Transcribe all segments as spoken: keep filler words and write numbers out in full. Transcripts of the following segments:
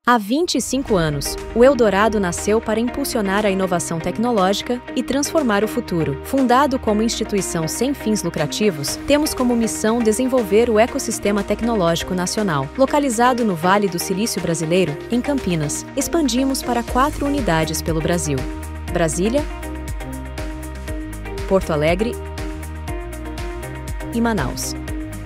Há vinte e cinco anos, o Eldorado nasceu para impulsionar a inovação tecnológica e transformar o futuro. Fundado como instituição sem fins lucrativos, temos como missão desenvolver o ecossistema tecnológico nacional. Localizado no Vale do Silício Brasileiro, em Campinas, expandimos para quatro unidades pelo Brasil: Brasília, Porto Alegre e Manaus.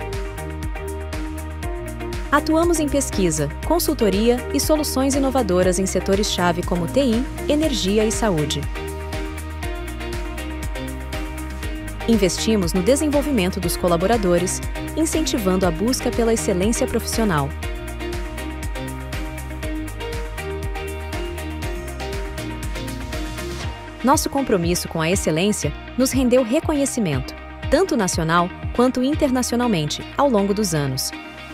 Atuamos em pesquisa, consultoria e soluções inovadoras em setores-chave como T I, energia e saúde. Investimos no desenvolvimento dos colaboradores, incentivando a busca pela excelência profissional. Nosso compromisso com a excelência nos rendeu reconhecimento, tanto nacional quanto internacionalmente, ao longo dos anos.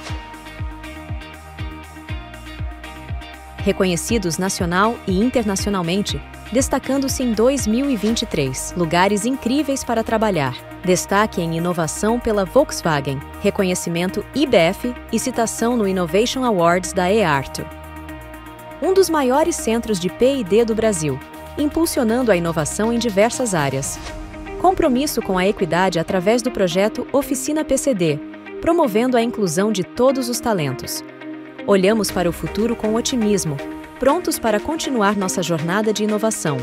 Reconhecidos nacional e internacionalmente, destacando-se em dois mil e vinte e três, lugares incríveis para trabalhar. Destaque em inovação pela Volkswagen, reconhecimento I B F e citação no Innovation Awards da eArto. Um dos maiores centros de P e D do Brasil, impulsionando a inovação em diversas áreas. Compromisso com a equidade através do projeto Oficina P C D, promovendo a inclusão de todos os talentos. Olhamos para o futuro com otimismo, prontos para continuar nossa jornada de inovação.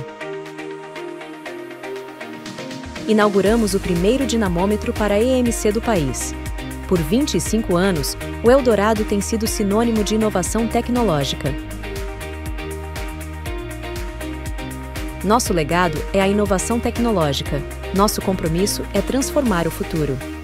Inauguramos o primeiro dinamômetro para E M C do país. Por vinte e cinco anos, o Eldorado tem sido sinônimo de inovação tecnológica. Nosso legado é a inovação tecnológica. Nosso compromisso é transformar o futuro.